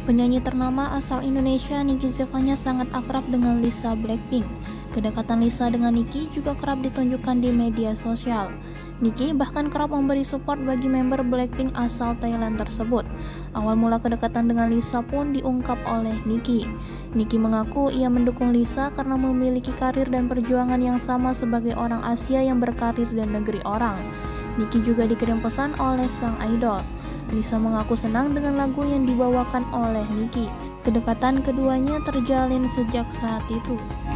Penyanyi ternama asal Indonesia Nicky Zevanya sangat akrab dengan Lisa Blackpink. Kedekatan Lisa dengan Nicky juga kerap ditunjukkan di media sosial. Nicky bahkan kerap memberi support bagi member Blackpink asal Thailand tersebut. Awal mula kedekatan dengan Lisa pun diungkap oleh Nicky. Nicky mengaku ia mendukung Lisa karena memiliki karir dan perjuangan yang sama sebagai orang Asia yang berkarir di negeri orang. Nicky juga dikirim pesan oleh sang idol. Lisa mengaku senang dengan lagu yang dibawakan oleh Nicky. Kedekatan keduanya terjalin sejak saat itu.